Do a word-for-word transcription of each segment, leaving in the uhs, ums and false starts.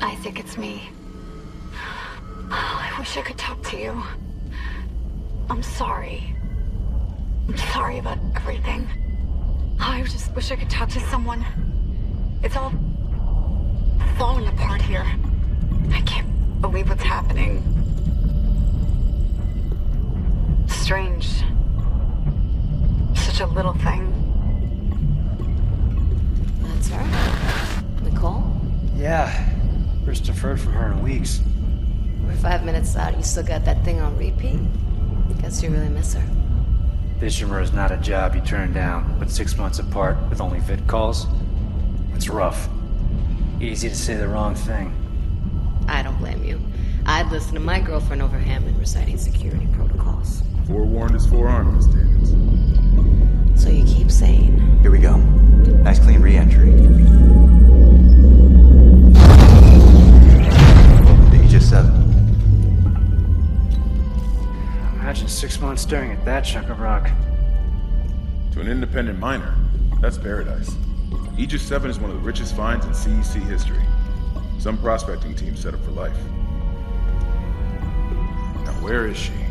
Isaac, it's me. I wish I could talk to you. I'm sorry. I'm sorry about everything. I just wish I could talk to someone. It's all falling apart here. I can't believe what's happening. Strange. Such a little thing. That's her? Nicole? Yeah. First deferred from her in weeks. We're five minutes out. You still got that thing on repeat? Guess you really miss her. Ishimura is not a job you turn down, but six months apart with only vid calls? It's rough. Easy to say the wrong thing. I don't blame you. I'd listen to my girlfriend over Hammond reciting security protocols. Forewarned is forearmed, Miss Daniels. So you keep saying... Here we go. Nice clean re-entry. The Aegis seven. Imagine six months staring at that chunk of rock. To an independent miner, that's paradise. Aegis seven is one of the richest finds in C E C history. Some prospecting team set up for life. Now where is she?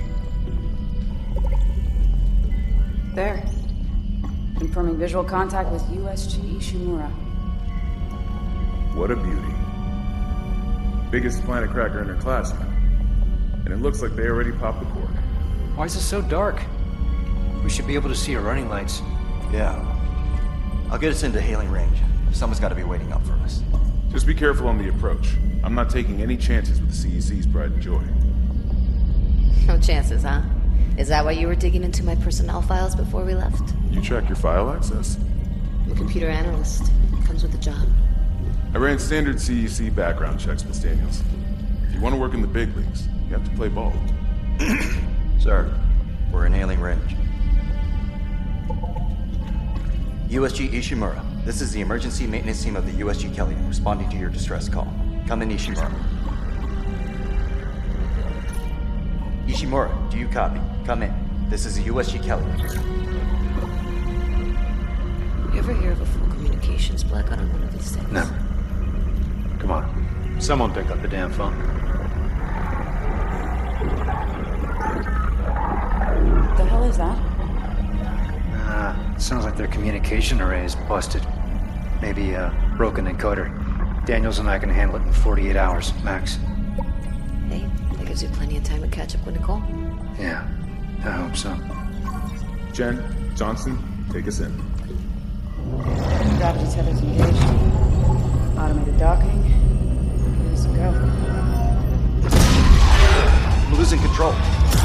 There. Confirming visual contact with U S G Ishimura. What a beauty. Biggest planet cracker in her class now. And it looks like they already popped the cork. Why is it so dark? We should be able to see her running lights. Yeah. I'll get us into hailing range. Someone's got to be waiting up for us. Just be careful on the approach. I'm not taking any chances with the C E C's pride and joy. No chances, huh? Is that why you were digging into my personnel files before we left? You check your file access? I'm a computer analyst. Comes with the job. I ran standard C E C background checks, Miss Daniels. If you want to work in the big leagues, you have to play ball. Sir, we're in hailing range. U S G Ishimura, this is the emergency maintenance team of the U S G Kellion responding to your distress call. Come in, Ishimura. Ishimura, do you copy? Come in. This is the U S G Kellion. You ever hear of a full communications blackout on one of these things? Never. Come on. Someone pick up the damn phone. What the hell is that? Uh, sounds like their communication array is busted. Maybe a broken encoder. Daniels and I can handle it in forty-eight hours, max. Hey, that gives you plenty of time to catch up with Nicole. Yeah, I hope so. Jen, Johnson, take us in. Gravity tethers engaged. Automated docking. Let's go. I'm losing control.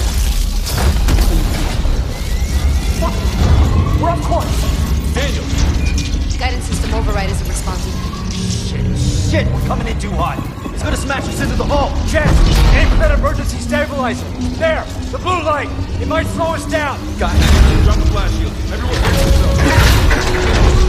Fuck! We're off course! Daniel! Guidance system override isn't responding. Shit, shit, we're coming in too hot. It's gonna smash us into the hull. Jen, aim for that emergency stabilizer. There, the blue light. It might slow us down. Got it. Drop the flash shield. Everyone brace yourself.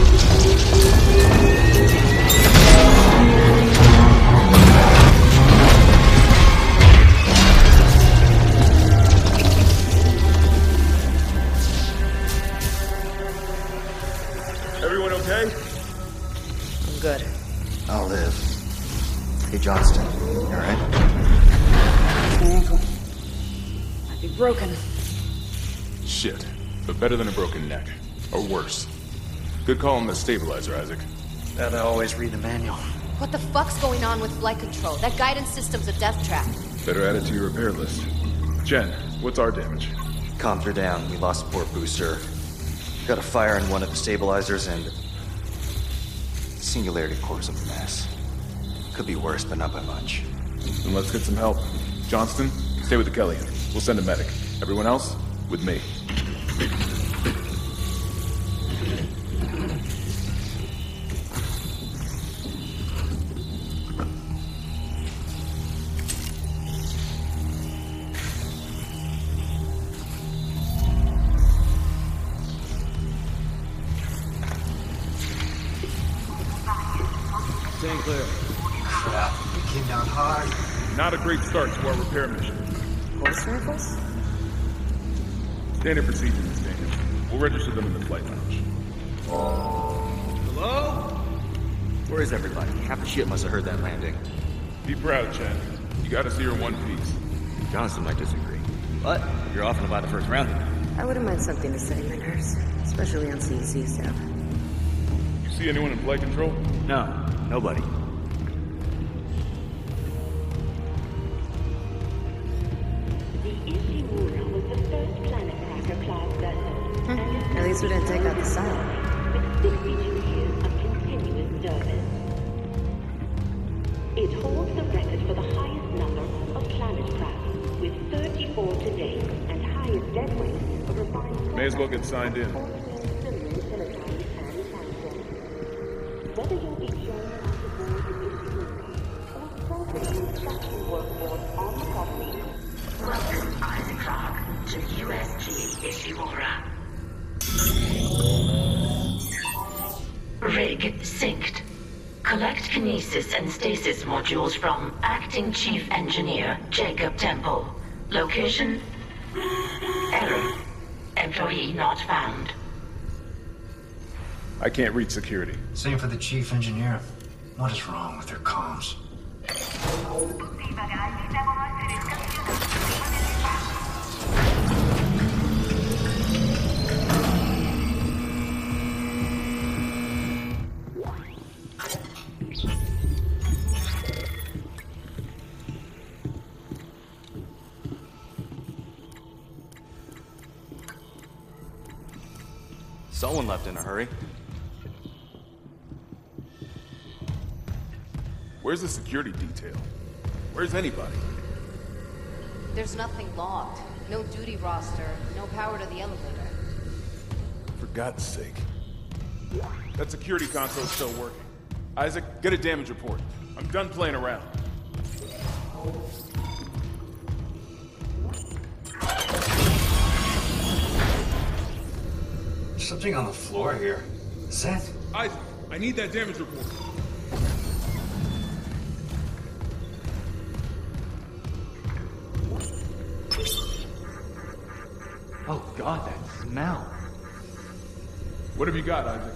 Everyone okay? I'm good. I'll live. Hey, Johnston, you alright? My ankle. Might be broken. Shit. But better than a broken neck. Or worse. Good call on the stabilizer, Isaac. Gotta always read the manual. What the fuck's going on with flight control? That guidance system's a death trap. Better add it to your repair list. Jen, what's our damage? Comms are down. We lost the port booster. Got a fire in one of the stabilizers and... Singularity core's a mess. Could be worse, but not by much. Then let's get some help. Johnston, stay with the Kellion. We'll send a medic. Everyone else, with me. Staying clear. Crap, we came down hard. Not a great start to our repair mission. Course miracles? Standard procedure, Miss Daniels. We'll register them in the flight lounge. Hello? Where is everybody? Half the ship must have heard that landing. Be proud, Chen. You gotta see her in one piece. Jonathan might disagree. But you're off in about the first round. I wouldn't mind something to steady my nerves, especially on C E C stuff. You see anyone in flight control? No, nobody. The Ishimura was the first planet cracker class vessel. Hmm. At least we didn't take out the sun. With sixty-two years of continuous service. It holds the record for the highest number of planet cracks, with thirty-four to date, and highest dead weight of refined. May as well get signed in. Whether you'll be joining us aboard the Ishimura or serving the construction workforce on the property. Welcome, Isaac Clarke, to U S G Ishimura. Rig synced. Collect kinesis and stasis modules from Acting Chief Engineer Jacob Temple. Location? Error. Employee not found. I can't reach security. Same for the chief engineer. What is wrong with their comms? Someone left in a hurry. Where's the security detail? Where's anybody? There's nothing logged. No duty roster. No power to the elevator. For God's sake. That security console's still working. Isaac, get a damage report. I'm done playing around. Something on the floor here. Is that? Isaac, I need that damage report. Oh god, that smell. What have you got, Isaac?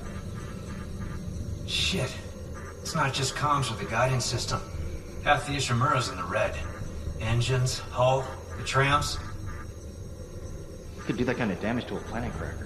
Shit. It's not just comms or the guidance system. Half the Ishimura's in the red. Engines, hull, the trams. You could do that kind of damage to a planet cracker.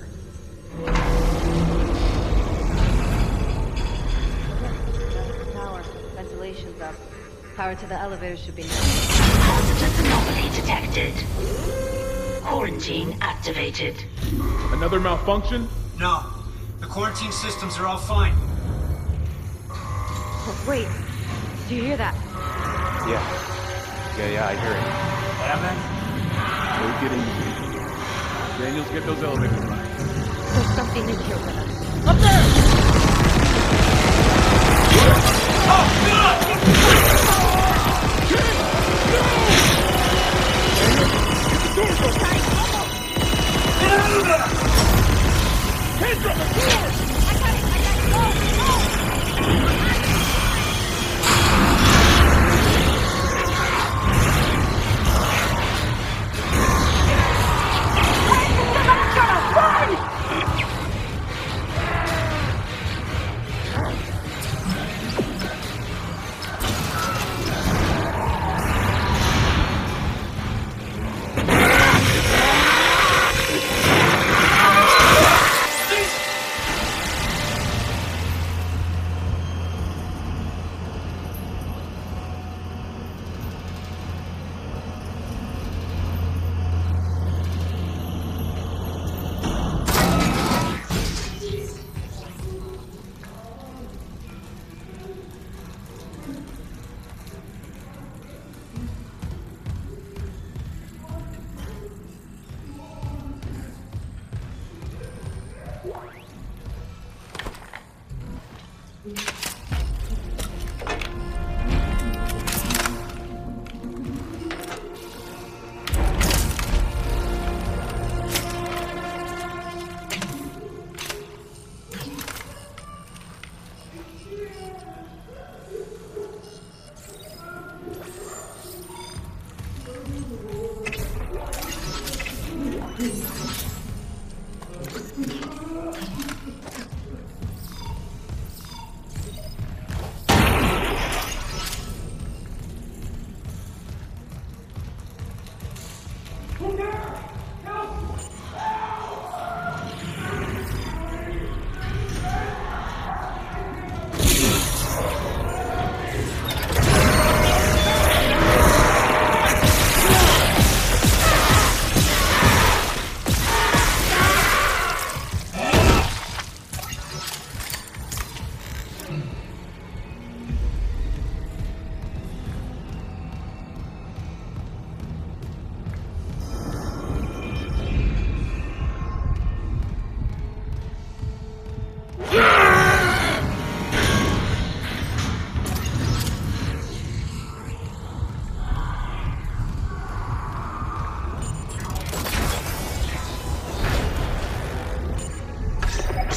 Power. Ventilation's up. Power to the elevator should be now. Positive anomaly detected. Quarantine activated. Another malfunction? No. The quarantine systems are all fine. Oh, wait. Do you hear that? Yeah. Yeah, yeah, I hear it. What happened? Go get in. Daniels, get those elevators running. There's something in here with us. Up there! Oh, God! Get out of there! Kendra, the door! I got it, I got it, go, go!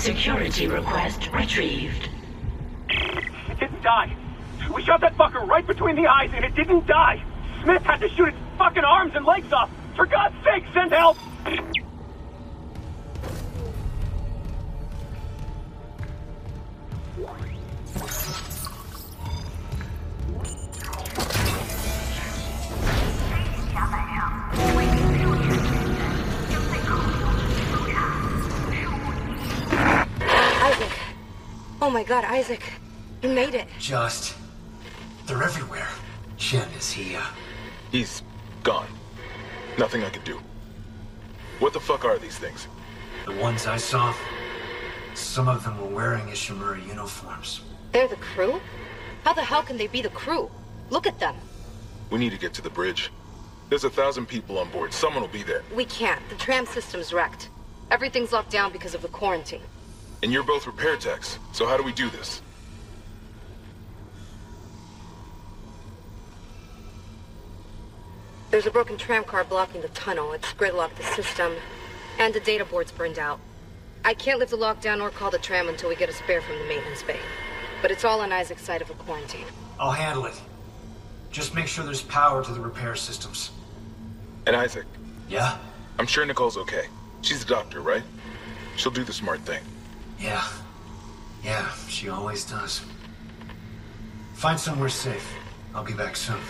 Security request retrieved. It didn't die. We shot that fucker right between the eyes and it didn't die. Smith had to shoot its fucking arms and legs off. For God's sake, send help! Isaac. Oh my God, Isaac. You made it. Just... They're everywhere. Shen, is he, uh... He's gone. Nothing I can do. What the fuck are these things? The ones I saw? Some of them were wearing Ishimura uniforms. They're the crew? How the hell can they be the crew? Look at them. We need to get to the bridge. There's a thousand people on board. Someone will be there. We can't. The tram system's wrecked. Everything's locked down because of the quarantine. And you're both repair techs, so how do we do this? There's a broken tram car blocking the tunnel. It's gridlocked the system. And the data board's burned out. I can't lift the lockdown or call the tram until we get a spare from the maintenance bay. But it's all on Isaac's side of the quarantine. I'll handle it. Just make sure there's power to the repair systems. And Isaac? Yeah? I'm sure Nicole's okay. She's a doctor, right? She'll do the smart thing. Yeah. Yeah, she always does. Find somewhere safe. I'll be back soon.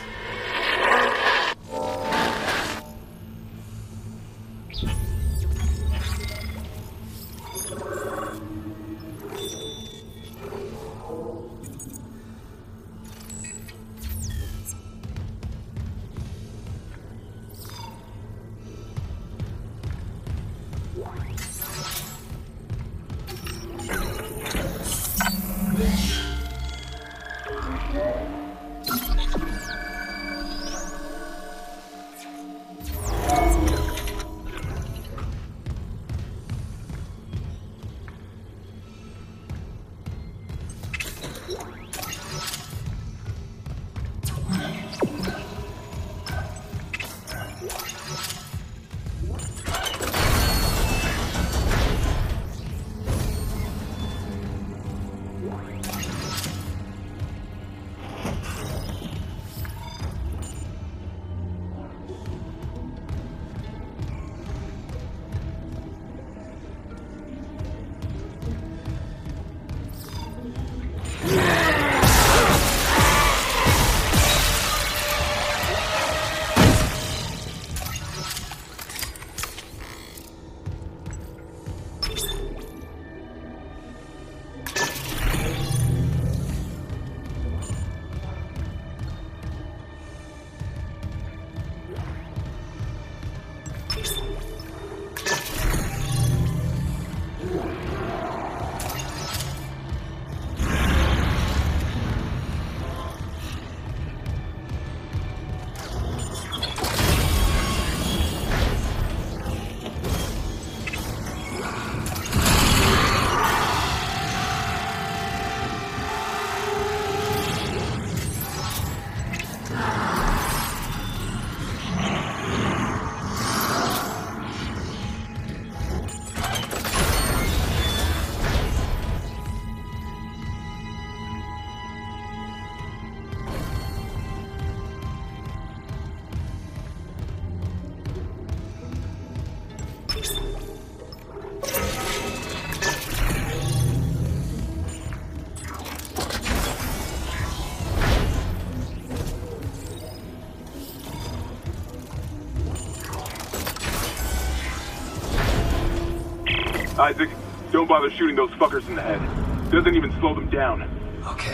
Isaac, don't bother shooting those fuckers in the head. Doesn't even slow them down. Okay.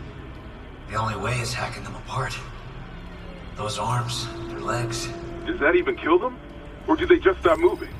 The only way is hacking them apart. Those arms, their legs. Does that even kill them? Or do they just stop moving?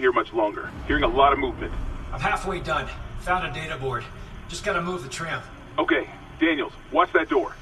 here much longer. Hearing a lot of movement. I'm halfway done. Found a data board. Just gotta move the tram. Okay, Daniels, watch that door.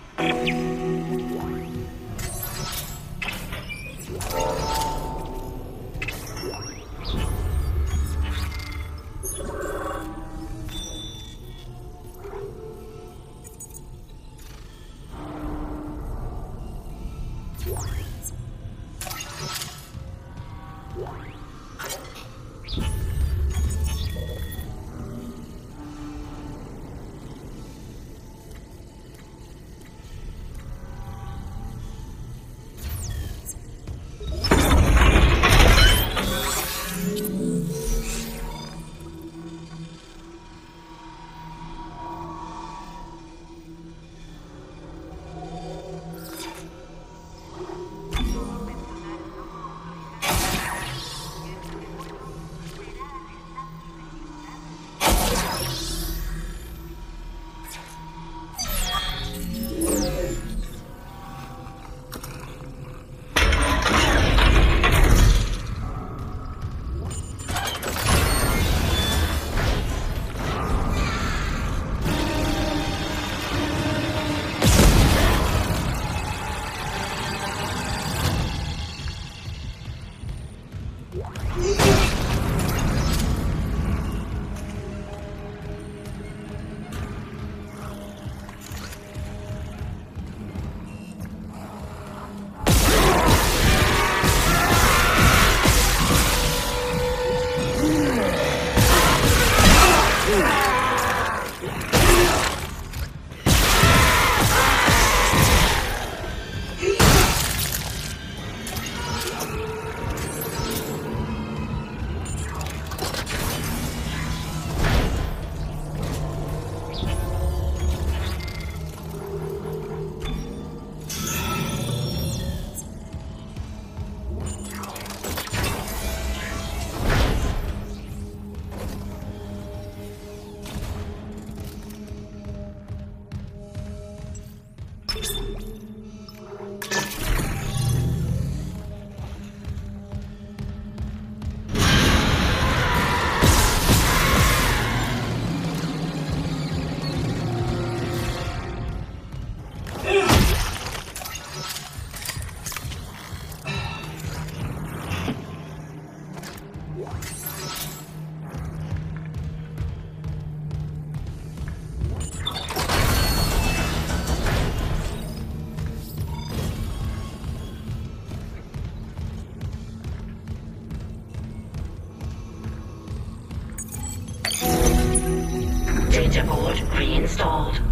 Data board reinstalled.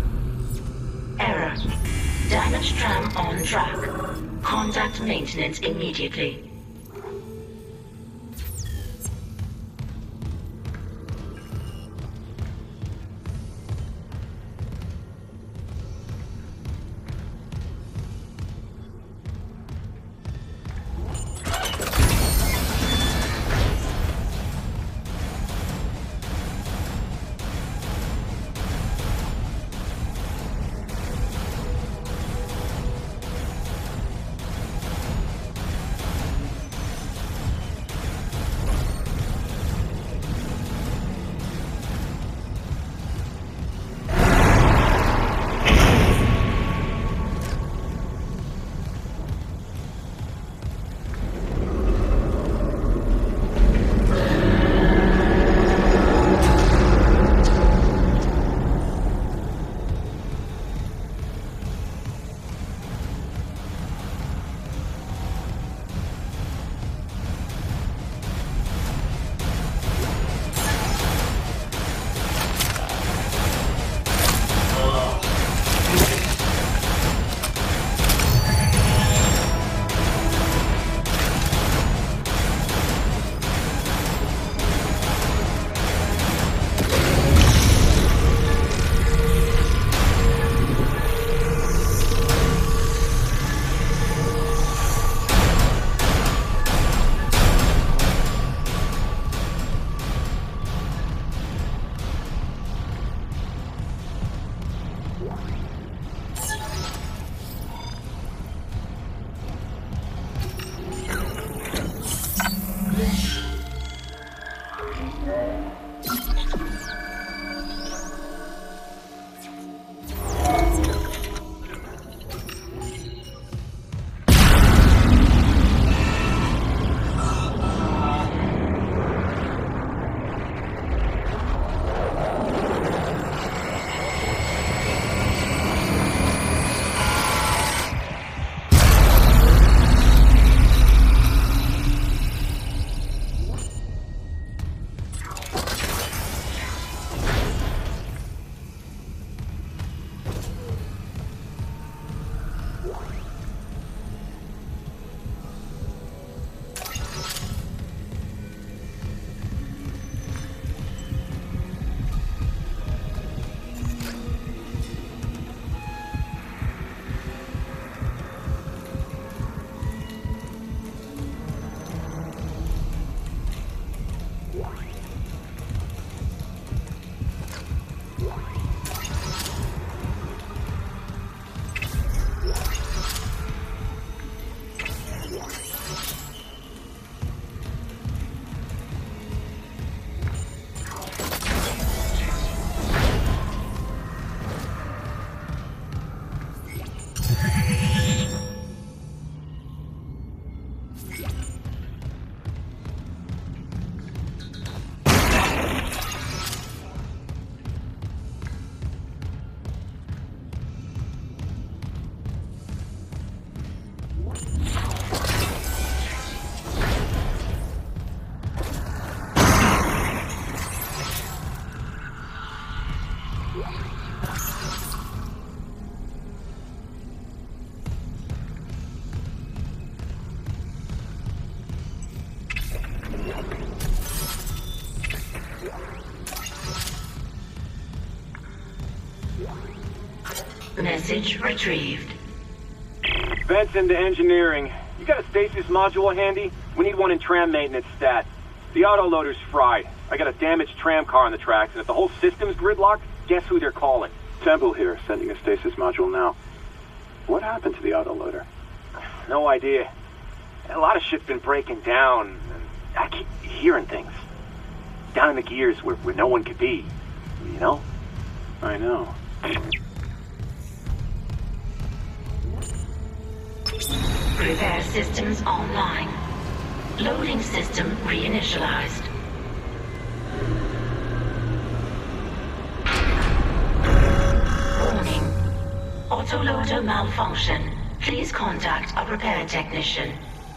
Error. Damaged tram on track. Contact maintenance immediately. Message retrieved. Vents into engineering. You got a stasis module handy? We need one in tram maintenance stat. The autoloader's fried. I got a damaged tram car on the tracks, and if the whole system's gridlocked, guess who they're calling? Temple here, sending a stasis module now. What happened to the autoloader? No idea. A lot of shit's been breaking down, and I keep hearing things. Down in the gears where, where no one could be. You know? I know. Repair systems online. Loading system reinitialized. Warning. Autoloader malfunction. Please contact a repair technician.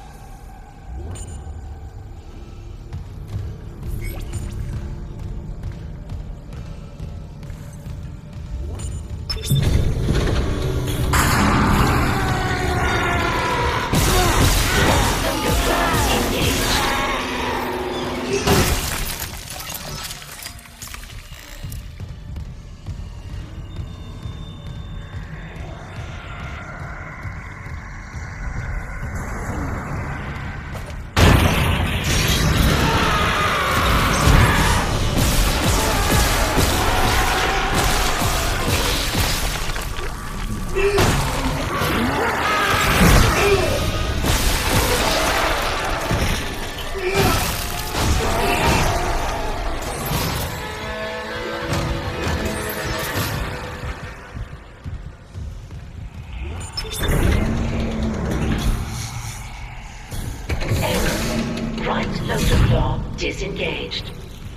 Right loader claw disengaged.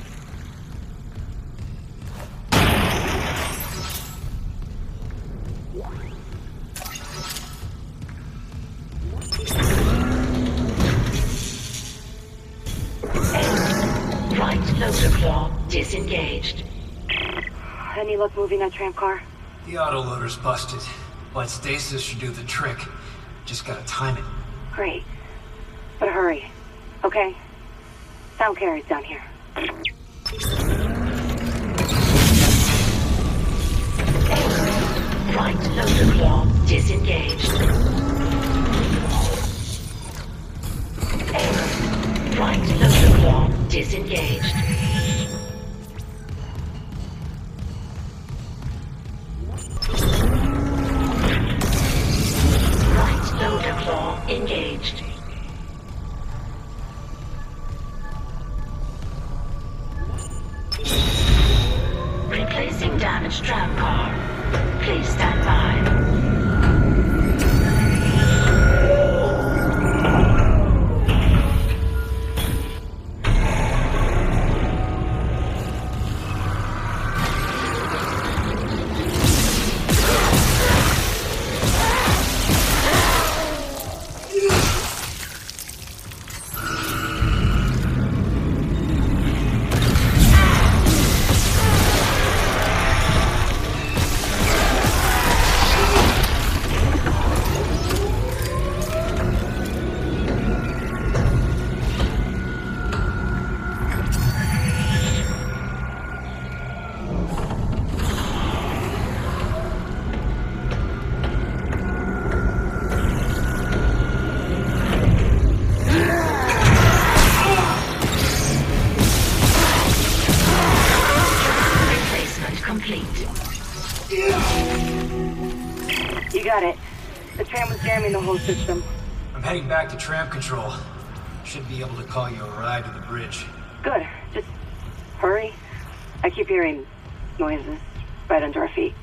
Right loader claw disengaged. Any luck moving that tram car? The autoloader's busted, but stasis should do the trick. Just gotta time it. Great. But hurry. Okay? Sound carries down here. Right loader claw disengaged. Right loader claw disengaged. Right loader claw engaged. Replacing damaged tram car. Please stand by. You got it. The tram was jamming the whole system. I'm heading back to tram control. Should be able to call you a ride to the bridge. Good. Just hurry. I keep hearing noises right under our feet.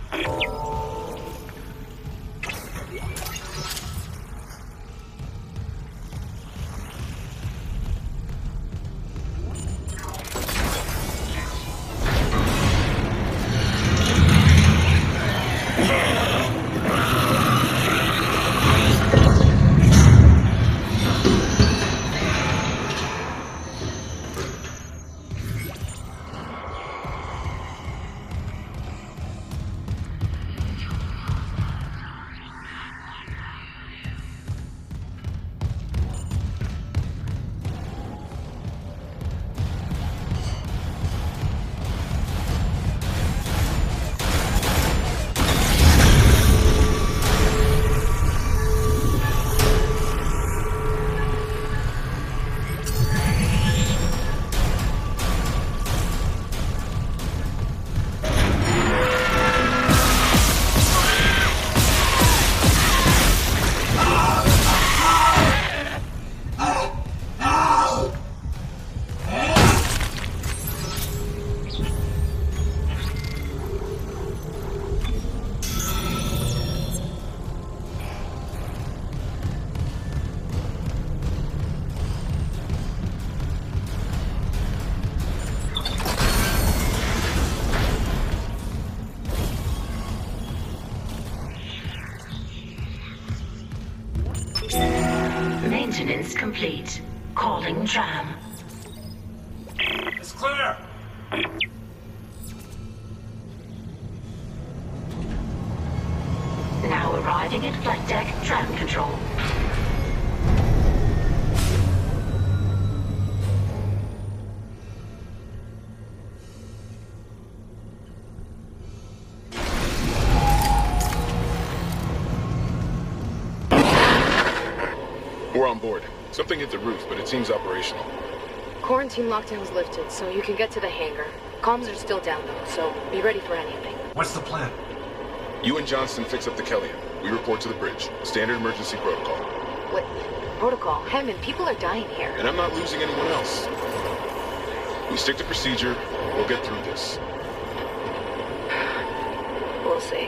Maintenance complete. Calling tram. It's clear! Now arriving at flight deck tram control. We're on board. Something hit the roof, but it seems operational. Quarantine lockdown's lifted, so you can get to the hangar. Comms are still down though, so be ready for anything. What's the plan? You and Johnston fix up the Kellion. We report to the bridge. Standard emergency protocol. What? Protocol? Hammond, people are dying here. And I'm not losing anyone else. We stick to procedure. We'll get through this. We'll see.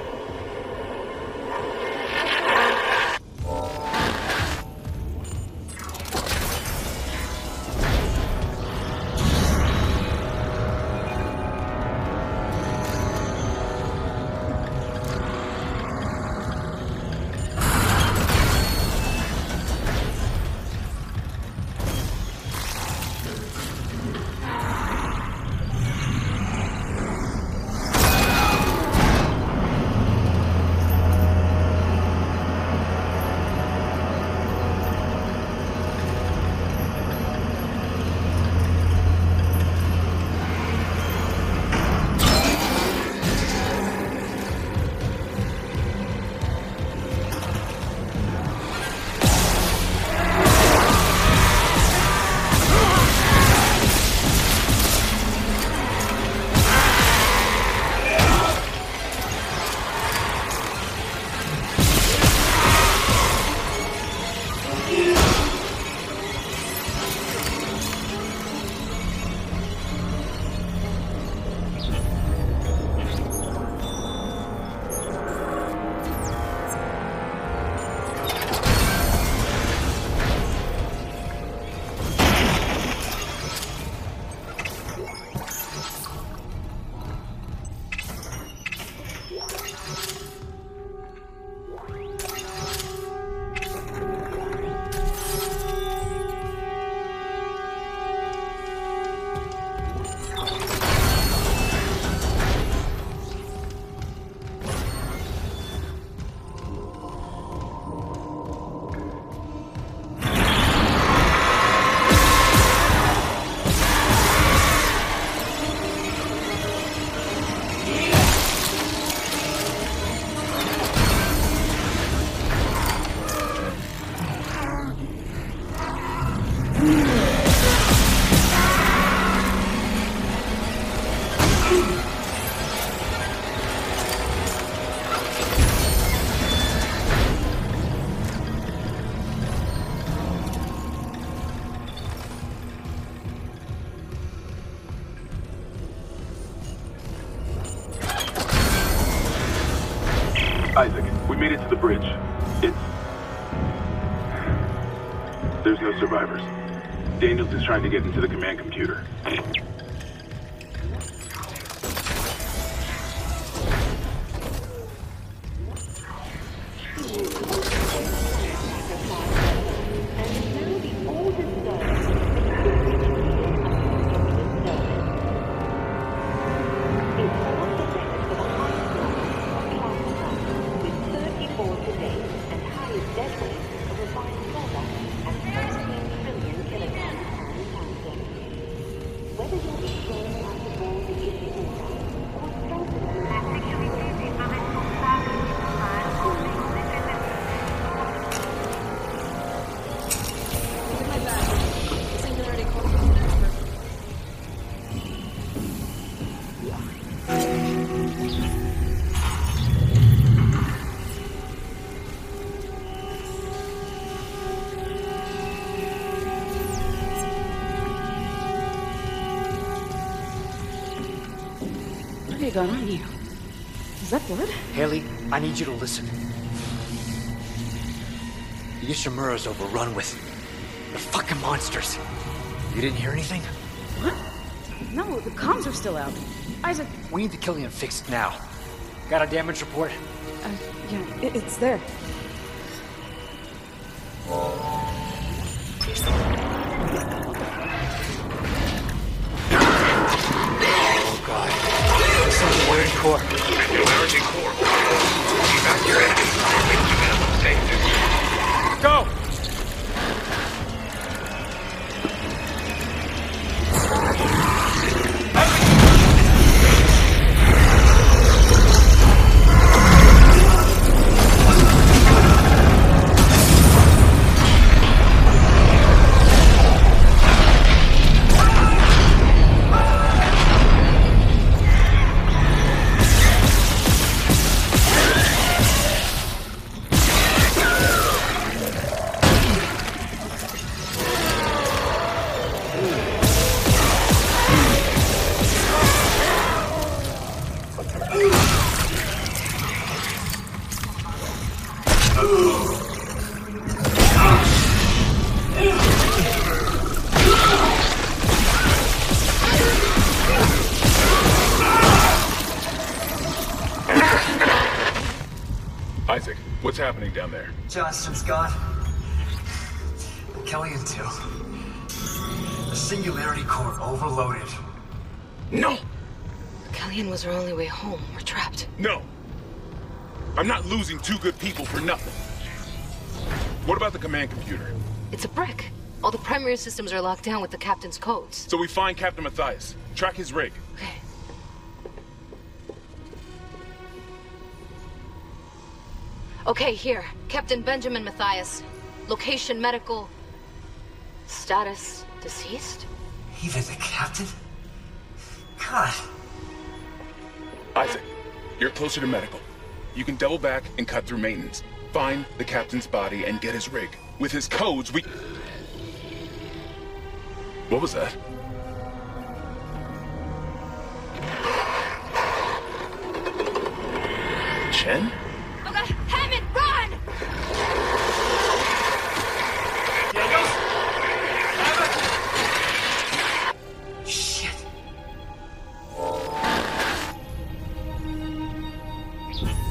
Isaac, we made it to the bridge. It's... There's no survivors. Daniels is trying to get into the command computer. What have you got on you? Is that blood? Haley, I need you to listen. The Ishimura's overrun with... the fucking monsters. You didn't hear anything? What? No, the comms are still out. Isaac... We need the Killian fixed now. Got a damage report? Uh, yeah, it, it's there. Oh, God. Singularity core. Singularity core. Evacuate. Stasis. Go! Isaac, what's happening down there? Johnston's gone. Kellion too. The Singularity core overloaded. No! Kellion was our only way home. We're trapped. No! I'm not losing two good people for nothing. What about the command computer? It's a brick. All the primary systems are locked down with the captain's codes. So we find Captain Mathius, track his rig. Okay. Okay, here. Captain Benjamin Mathius. Location medical. Status deceased? Even the captain? God. Isaac, you're closer to medical. You can double back and cut through maintenance. Find the captain's body and get his rig. With his codes, we... What was that? Chen? Okay, Hammond, run! Shit.